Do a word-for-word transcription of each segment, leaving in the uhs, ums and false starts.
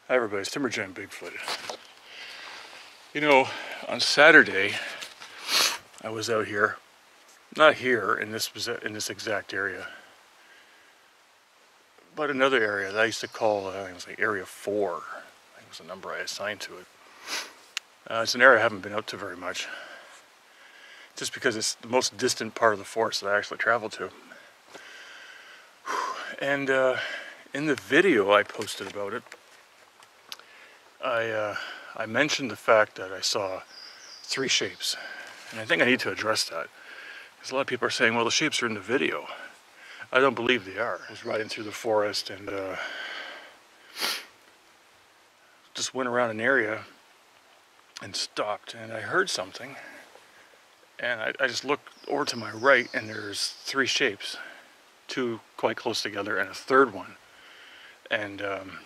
Hi everybody, it's Timber Giant Bigfoot. You know, on Saturday, I was out here, not here in this in this exact area, but another area that I used to call, uh, it was like Area four. I think was the number I assigned to it. Uh, it's an area I haven't been out to very much, just because it's the most distant part of the forest that I actually travel to. And uh, in the video I posted about it, I, uh, I mentioned the fact that I saw three shapes, and I think I need to address that, because a lot of people are saying, well, the shapes are in the video. I don't believe they are. I was riding through the forest and uh, just went around an area and stopped, and I heard something, and I, I just looked over to my right, and there's three shapes, two quite close together and a third one. And um,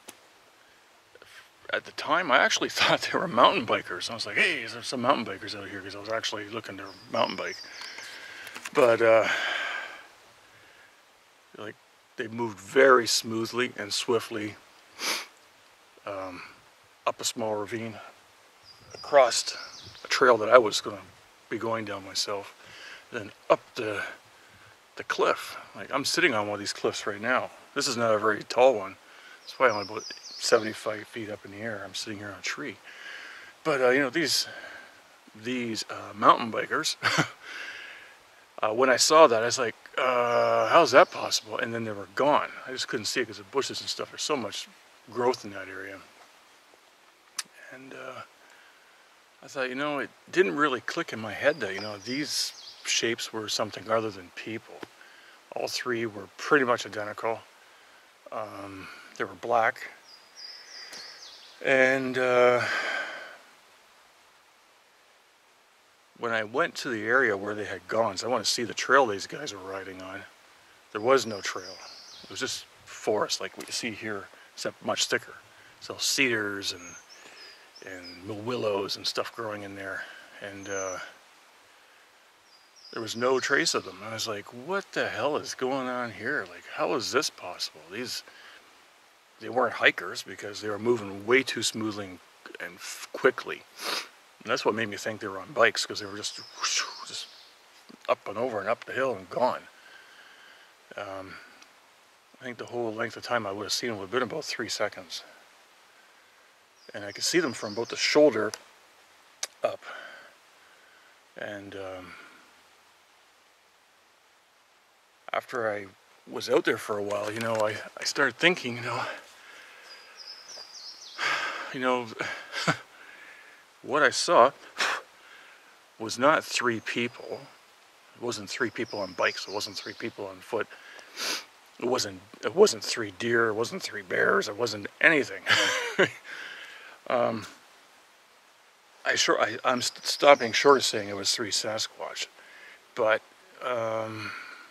at the time, I actually thought they were mountain bikers. I was like, hey, is there some mountain bikers out here? Because I was actually looking to mountain bike. But, uh, like, they moved very smoothly and swiftly um, up a small ravine, across a trail that I was going to be going down myself, then up the, the cliff. Like, I'm sitting on one of these cliffs right now. This is not a very tall one. It's probably only about seventy-five feet up in the air. I'm sitting here on a tree. But, uh, you know, these these uh, mountain bikers, uh, when I saw that, I was like, uh, how's that possible? And then they were gone. I just couldn't see it because of bushes and stuff. There's so much growth in that area. And uh, I thought, you know, it didn't really click in my head that, you know, these shapes were something other than people. All three were pretty much identical. Um, they were black. And uh, when I went to the area where they had gone, so I want to see the trail these guys were riding on, there was no trail. It was just forest like we see here, except much thicker. So cedars and and willows and stuff growing in there. And uh, there was no trace of them. I was like, what the hell is going on here? Like, how is this possible? These... They weren't hikers because they were moving way too smoothly and quickly. And that's what made me think they were on bikes, because they were just, whoosh, just up and over and up the hill and gone. Um, I think the whole length of time I would have seen them would have been about three seconds. And I could see them from about the shoulder up. And um, after I was out there for a while, you know, I, I started thinking, you know, you know, what I saw was not three people. It wasn't three people on bikes. It wasn't three people on foot. It wasn't. It wasn't three deer. It wasn't three bears. It wasn't anything. um, I sure. I, I'm st stopping short of saying it was three Sasquatch, but um,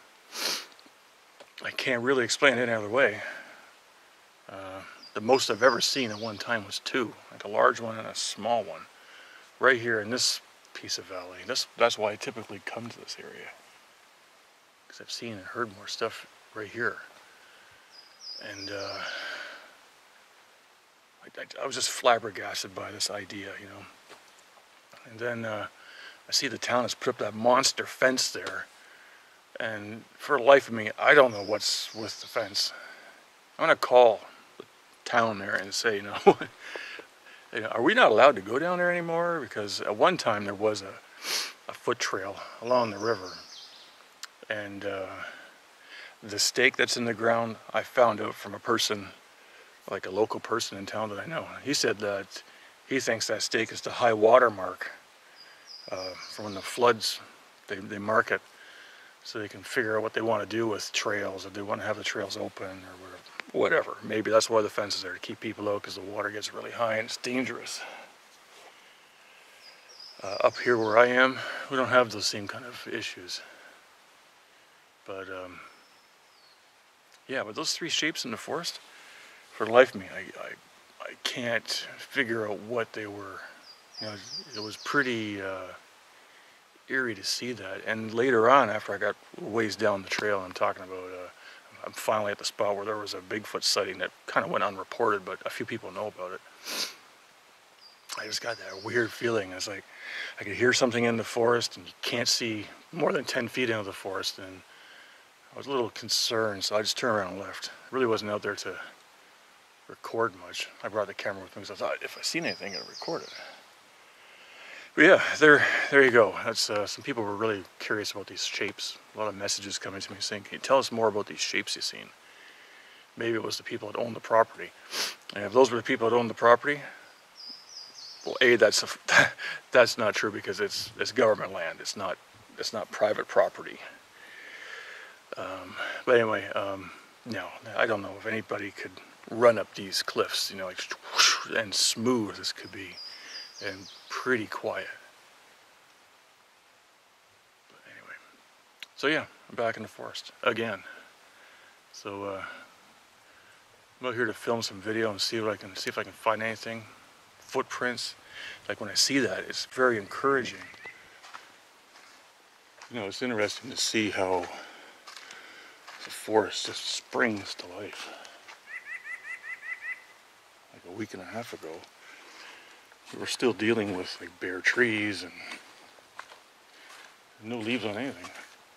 I can't really explain it any other way. Uh, the most I've ever seen at one time was two, like a large one and a small one, right here in this piece of valley. This, that's why I typically come to this area, because I've seen and heard more stuff right here. And uh, I, I, I was just flabbergasted by this idea, you know. And then uh, I see the town has put up that monster fence there. And for the life of me, I don't know what's with the fence. I'm going to call the town there and say, you know, you know, are we not allowed to go down there anymore? Because at one time there was a, a foot trail along the river. And uh, the stake that's in the ground, I found out from a person, like a local person in town that I know. He said that he thinks that stake is the high water mark uh, from when the floods, they, they mark it. So they can figure out what they want to do with trails, if they want to have the trails open or whatever. Maybe that's why the fence is there, to keep people out, because the water gets really high and it's dangerous. Uh, up here where I am, we don't have those same kind of issues. But um, yeah, but those three shapes in the forest, for the life of me, I, I, I can't figure out what they were. You know, it was pretty... Uh, eerie to see that. And later on, after I got ways down the trail, I'm talking about uh, I'm finally at the spot where there was a Bigfoot sighting that kind of went unreported, but a few people know about it. I just got that weird feeling. It's like I could hear something in the forest, and you can't see more than ten feet into the forest, and I was a little concerned, so I just turned around and left. I really wasn't out there to record much. I brought the camera with me because I thought if I seen anything, I'd record it. But yeah, there, there you go. That's uh, some people were really curious about these shapes. A lot of messages coming to me saying, "Can you tell us more about these shapes you've seen?" Maybe it was the people that owned the property, and if those were the people that owned the property, well, a that's a, that's not true because it's it's government land. It's not it's not private property. Um, but anyway, um, no, I don't know if anybody could run up these cliffs, you know, like whoosh, and smooth as could be, and pretty quiet. But anyway, so yeah, I'm back in the forest again. So uh, I'm out here to film some video and see what I can see if I can find anything, footprints. Like when I see that, it's very encouraging. You know, it's interesting to see how the forest just springs to life. Like a week and a half ago, we were still dealing with like bare trees and no leaves on anything.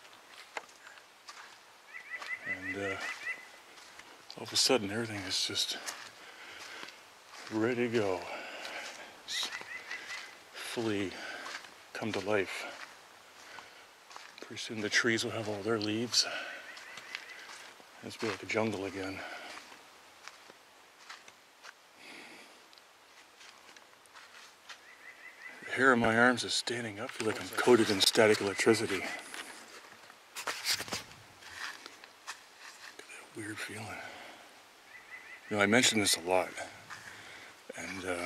And uh, all of a sudden, everything is just ready to go. It's fully come to life. Pretty soon the trees will have all their leaves. It's be like a jungle again. The hair on my arms is standing up. I feel like I'm coated in static electricity. Look at that weird feeling. You know, I mention this a lot, and uh,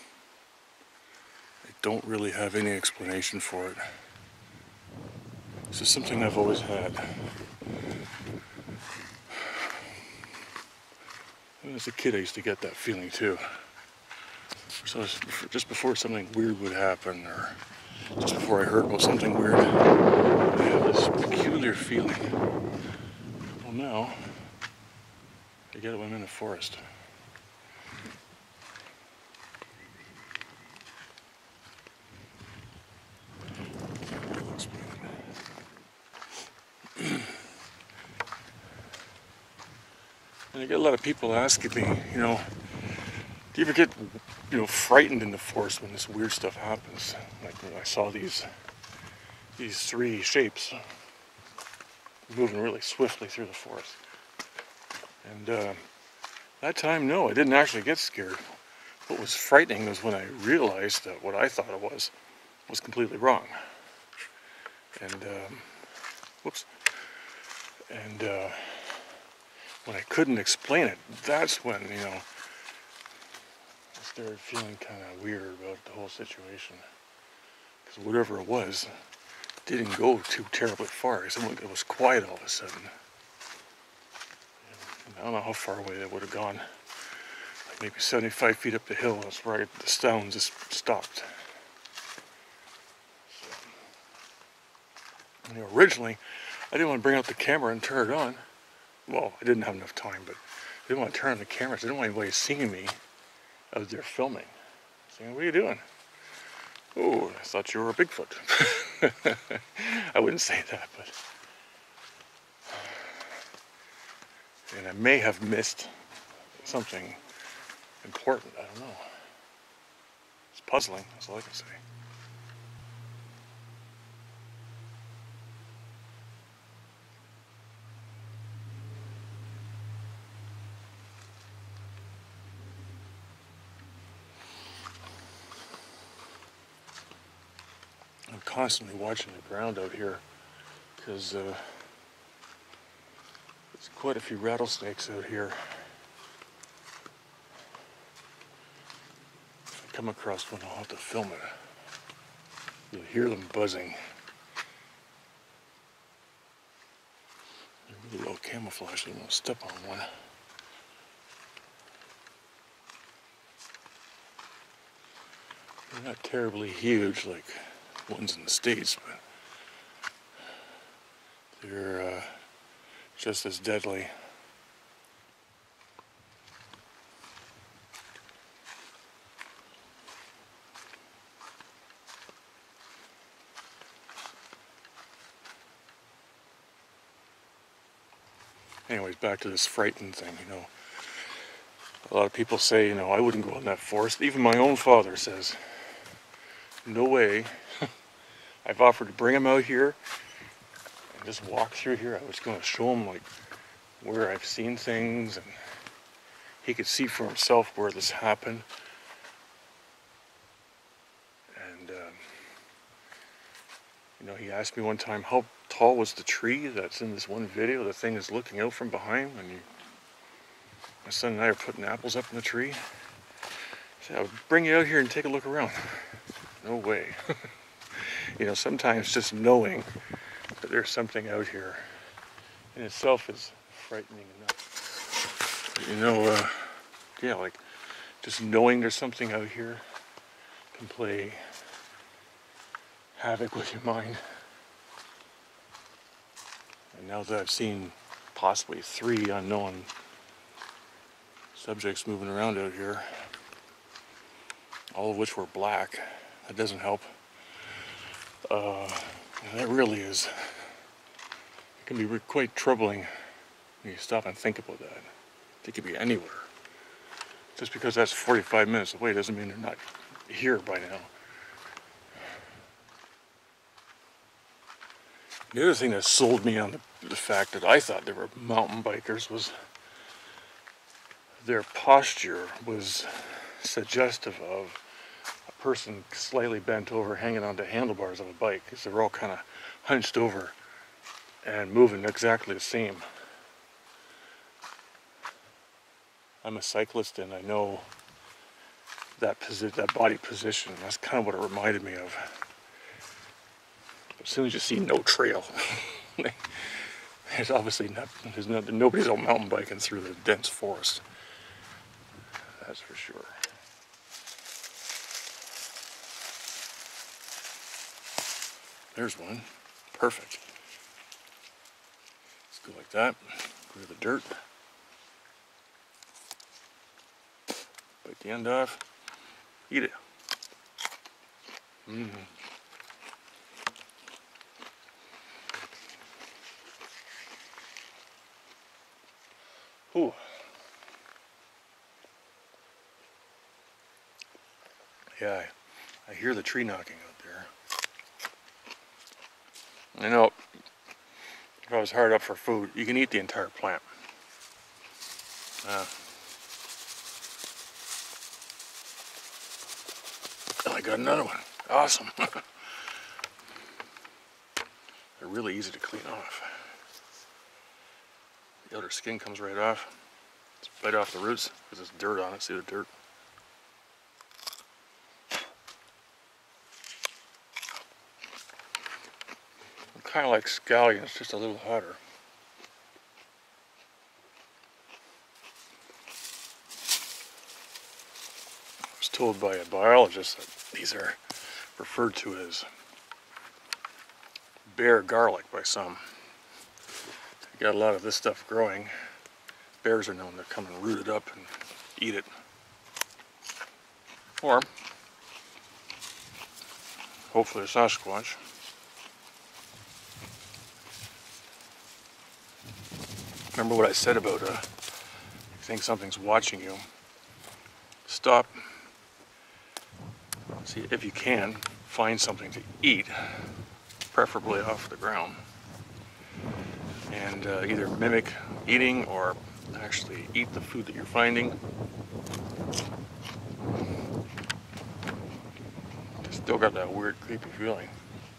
I don't really have any explanation for it. This is something I've always had. As a kid, I used to get that feeling too. So just before something weird would happen, or just before I heard about something weird, I had this peculiar feeling. Well, now I get it when I'm in the forest. And I get a lot of people asking me, you know, do you ever get, you know, frightened in the forest when this weird stuff happens? Like when I saw these, these three shapes moving really swiftly through the forest. And uh, that time, no, I didn't actually get scared. What was frightening was when I realized that what I thought it was, was completely wrong. And, um, whoops. And, uh, when I couldn't explain it, that's when, you know, I started feeling kind of weird about the whole situation. Because whatever it was, didn't go too terribly far. It was quiet all of a sudden. And I don't know how far away that would have gone. Like maybe seventy-five feet up the hill, that's where I, the sound just stopped. So, you know, originally, I didn't want to bring out the camera and turn it on. Well, I didn't have enough time, but I didn't want to turn on the cameras. I didn't want anybody seeing me out there filming. Saying, what are you doing? Oh, I thought you were a Bigfoot. I wouldn't say that, but... And I may have missed something important. I don't know. It's puzzling, that's all I can say. I'm constantly watching the ground out here because uh, there's quite a few rattlesnakes out here. If I come across one, I'll have to film it. You'll hear them buzzing. They're really well camouflaged, so I don't want to step on one. They're not terribly huge like ones in the States, but they're uh, just as deadly. anyways, back to this frightened thing, you know. A lot of people say, you know, I wouldn't go in that forest. Even my own father says, no way. I've offered to bring him out here and just walk through here. I was going to show him, like, where I've seen things, and he could see for himself where this happened. And, um, you know, he asked me one time, how tall was the tree that's in this one video? The thing is looking out from behind when you... My son and I are putting apples up in the tree. I said, I'll bring you out here and take a look around. No way. You know, sometimes just knowing that there's something out here in itself is frightening enough. You know, uh, yeah, like just knowing there's something out here can play havoc with your mind. And now that I've seen possibly three unknown subjects moving around out here, all of which were black, that doesn't help. Uh, that really is, it can be quite troubling when you stop and think about that. They could be anywhere. Just because that's forty-five minutes away doesn't mean they're not here by now. The other thing that sold me on the, the fact that I thought they were mountain bikers was their posture was suggestive of a person slightly bent over, hanging onto handlebars of a bike, because they were all kind of hunched over and moving exactly the same. I'm a cyclist and I know that posi- that body position. That's kind of what it reminded me of. As soon as you see no trail, there's obviously not, there's not, nobody's out mountain biking through the dense forest. That's for sure. There's one. Perfect. Let's go like that. Go to the dirt. Bite the end off. Eat it. Mmm. Ooh. Yeah, I, I hear the tree knocking out there. I know, if I was hard up for food, you can eat the entire plant. Uh, I got another one. Awesome. They're really easy to clean off. The outer skin comes right off. Just bite off the roots because there's dirt on it. See the dirt? Kind of like scallions, just a little hotter. I was told by a biologist that these are referred to as bear garlic by some. You got a lot of this stuff growing. Bears are known to come and root it up and eat it. Or, hopefully a Sasquatch. Remember what I said about uh, you think something's watching you. Stop. See, if you can, find something to eat, preferably off the ground. And uh, either mimic eating or actually eat the food that you're finding. Still got that weird, creepy feeling.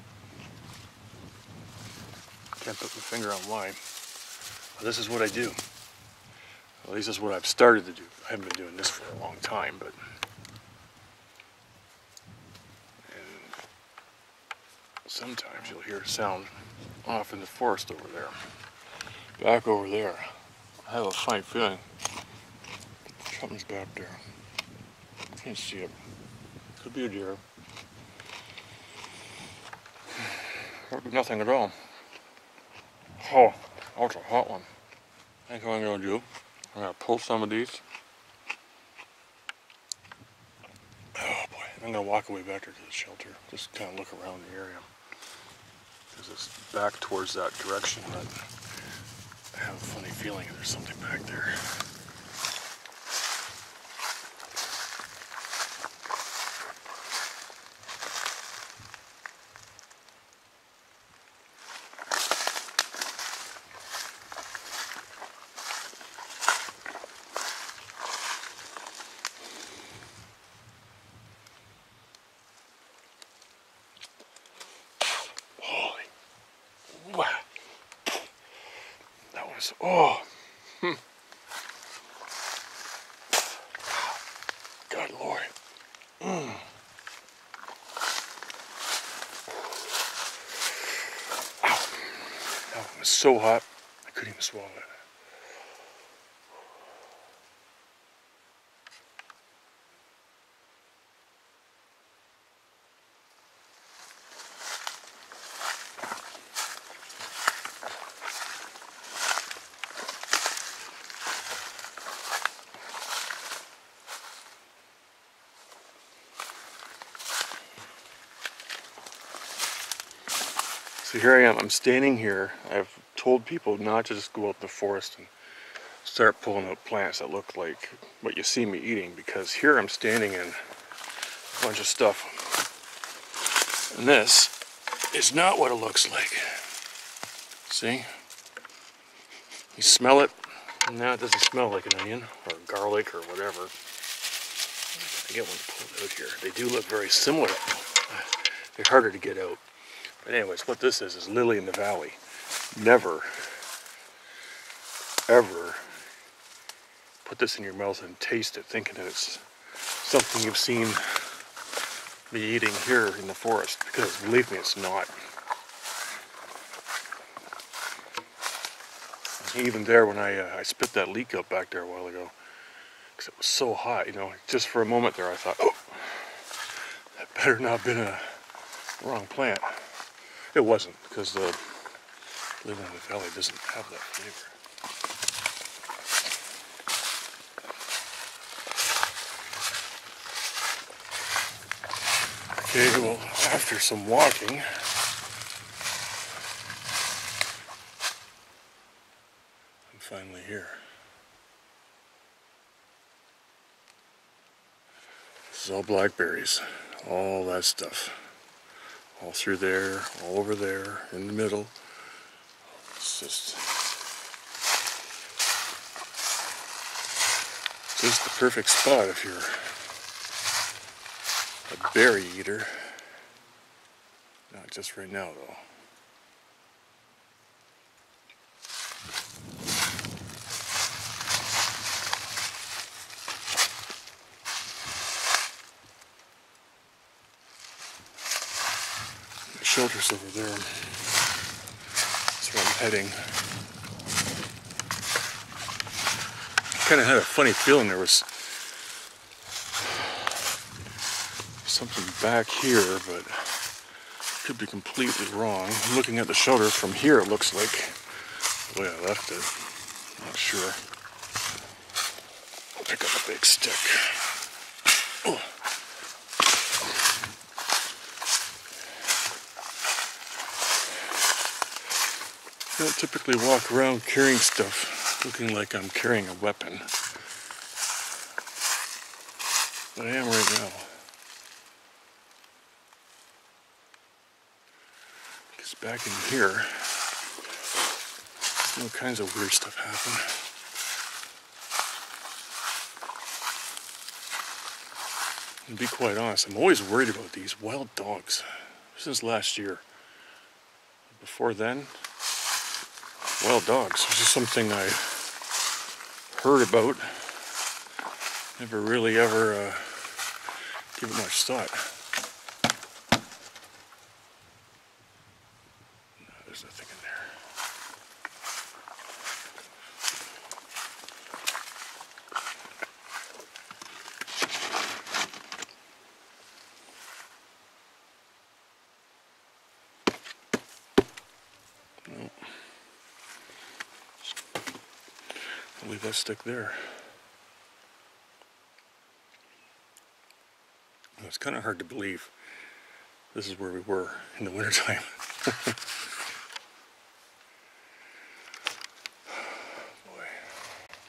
Can't put my finger on why. But this is what I do. At least this is what I've started to do. I haven't been doing this for a long time, but and sometimes you'll hear a sound off in the forest over there. Back over there. I have a funny feeling something's back there. Can't see it. Could be a deer. Could be nothing at all. Oh, that's a hot one. I think what I'm going to do, I'm going to pull some of these. Oh boy, I'm going to walk away back there to the shelter. Just kind of look around the area. Because it's back towards that direction that I have a funny feeling there's something back there. Holy, wow. That was, oh, hmm. God Lord. Mm. Ow. That one was so hot, I couldn't even swallow it. So here I am, I'm standing here. I've told people not to just go out in the forest and start pulling out plants that look like what you see me eating, because here I'm standing in a bunch of stuff. And this is not what it looks like. See? You smell it, now it doesn't smell like an onion or garlic or whatever. I get one pulled out here. They do look very similar. They're harder to get out. But anyways, what this is, is lily in the valley. Never, ever put this in your mouth and taste it thinking that it's something you've seen me eating here in the forest, because believe me, it's not. Even there, when I, uh, I spit that leek out back there a while ago, because it was so hot, you know, just for a moment there I thought, oh, that better not have been a wrong plant. It wasn't, because the lily in the valley doesn't have that flavor. Okay, well, after some walking, I'm finally here. This is all blackberries, all that stuff. All through there, all over there, in the middle. It's just, just the perfect spot if you're a berry eater. Not just right now though. The shelter's over there. That's where I'm heading. Kind of had a funny feeling there was something back here, but could be completely wrong. Looking at the shelter from here, it looks like the way I left it. Not sure. I'll pick up a big stick. Oh. I don't typically walk around carrying stuff looking like I'm carrying a weapon, but I am right now. Because back in here, all kinds of weird stuff happen. And to be quite honest, I'm always worried about these wild dogs. Since last year. Before then, wild dogs was just something I heard about. Never really ever uh, give it much thought. No, there's nothing in there. No. I'll leave that stick there. It's kind of hard to believe this is where we were in the wintertime.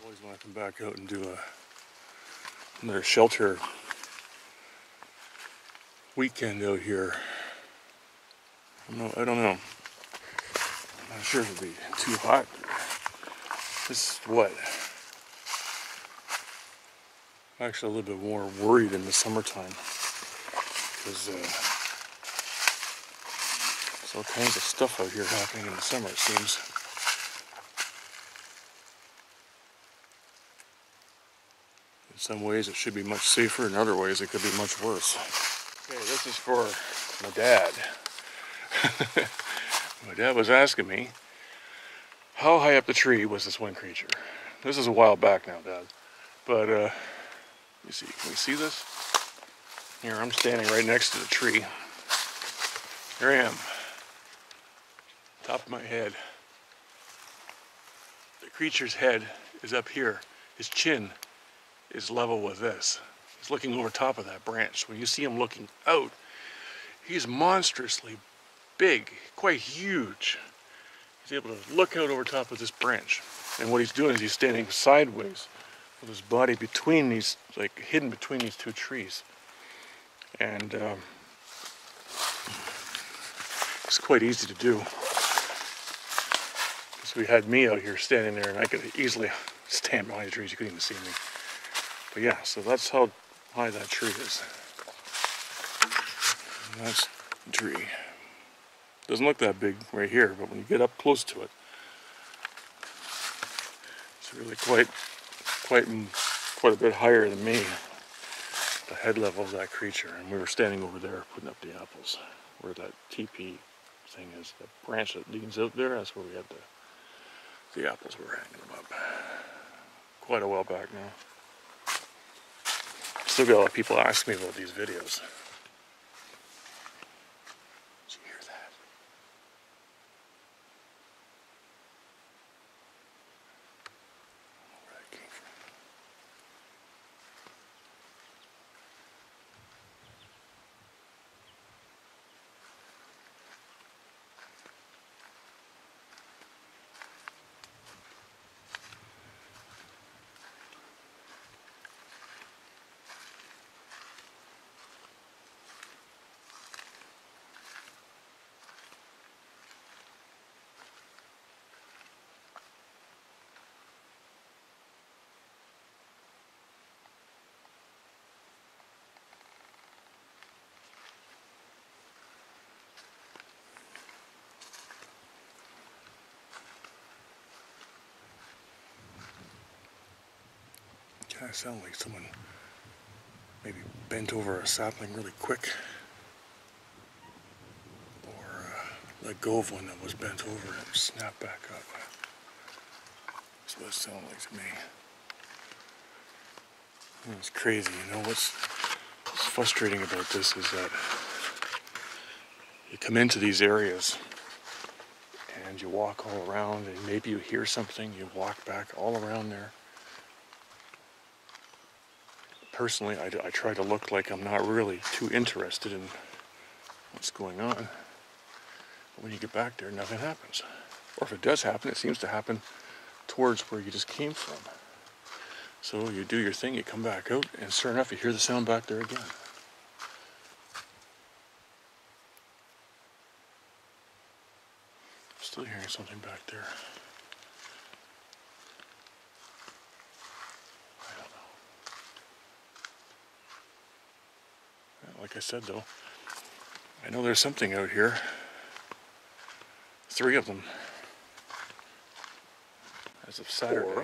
Always want to come back out and do a, another shelter weekend out here. I don't know. I don't know. I'm not sure if it'll be too hot. This is what? I'm actually a little bit more worried in the summertime because uh, there's all kinds of stuff out here happening in the summer, it seems. In some ways it should be much safer, in other ways it could be much worse. Okay, this is for my dad. My dad was asking me, how high up the tree was this one creature? This is a while back now, Dad. But, uh, you see, can you see this? Here, I'm standing right next to the tree. Here I am. Top of my head. The creature's head is up here. His chin is level with this. He's looking over top of that branch. When you see him looking out, he's monstrously big, quite huge. He's able to look out over top of this branch. And what he's doing is he's standing sideways with his body between these, like hidden between these two trees. And um, it's quite easy to do. Because we had me out here standing there and I could easily stand behind the trees, you couldn't even see me. But yeah, so that's how high that tree is. And that's the tree. Doesn't look that big right here, but when you get up close to it, it's really quite, quite, quite a bit higher than me. The head level of that creature, and we were standing over there putting up the apples, where that teepee thing is, the branch that leads out there. That's where we had the the apples. We were hanging them up. Quite a while back now. Still got a lot of people asking me about these videos. Did you hear that? I don't know where that came from. Kind of sound like someone maybe bent over a sapling really quick, or uh, let go of one that was bent over and snapped back up. That's what it sounded like to me. And it's crazy, you know. What's, what's frustrating about this is that you come into these areas and you walk all around, and maybe you hear something, you walk back all around there. Personally, I, I try to look like I'm not really too interested in what's going on. But when you get back there, nothing happens. Or if it does happen, it seems to happen towards where you just came from. So you do your thing, you come back out, and sure enough, you hear the sound back there again. Still hearing something back there. Like I said, though, I know there's something out here. Three of them. As of Saturday. Or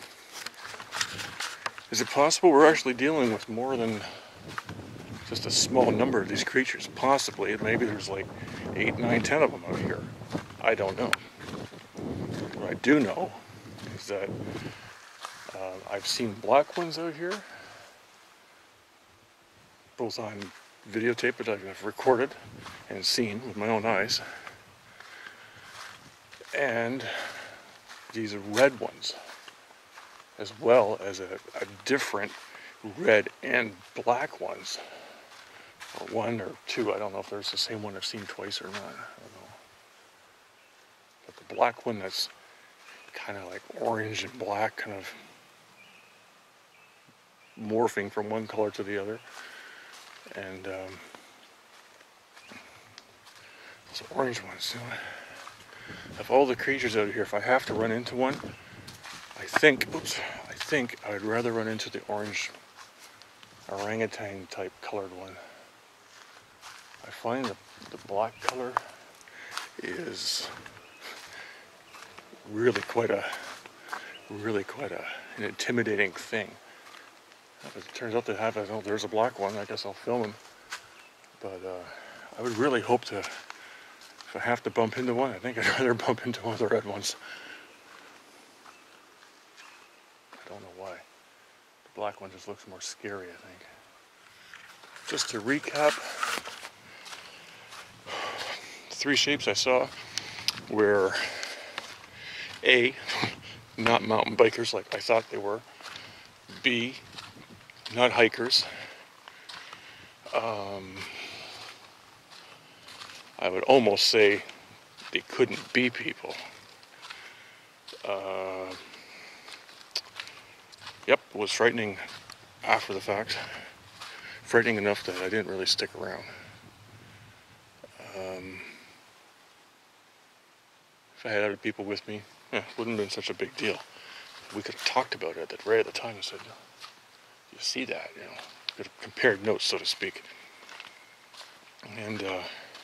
is it possible we're actually dealing with more than just a small number of these creatures? Possibly. Maybe there's like eight, nine, ten of them out here. I don't know. What I do know is that uh, I've seen black ones out here. Both on videotape that I've recorded and seen with my own eyes, and these are red ones, as well as a, a different red and black ones, or one or two. I don't know if there's the same one I've seen twice or not. I don't know. But the black one that's kind of like orange and black, kind of morphing from one color to the other. And um, those orange ones, you know, of all the creatures out here, if I have to run into one, I think, oops, I think I would rather run into the orange orangutan type colored one. I find the, the black color is really quite a, really quite a, an intimidating thing. If it turns out to have, a, oh, there's a black one, I guess I'll film him. But uh, I would really hope to, if I have to bump into one, I think I'd rather bump into one of the red ones. I don't know why. The black one just looks more scary, I think. Just to recap, the three shapes I saw were A, not mountain bikers like I thought they were. B, not hikers. Um, I would almost say they couldn't be people. Uh, yep, it was frightening after the fact. Frightening enough that I didn't really stick around. Um, if I had other people with me, eh, it wouldn't have been such a big deal. We could have talked about it at, right at the time and said, you see that, you know, could have compared notes, so to speak. And uh,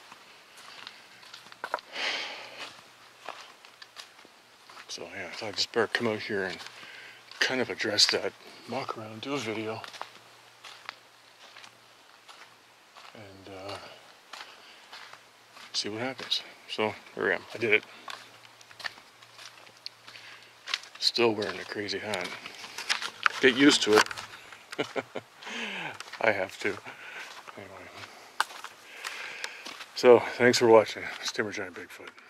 so yeah, I thought I'd just better come out here and kind of address that, walk around, do a video. And uh, see what happens. So here I am. I did it. Still wearing a crazy hat. Get used to it. I have to. Anyway. So thanks for watching. It's Timber Giant Bigfoot.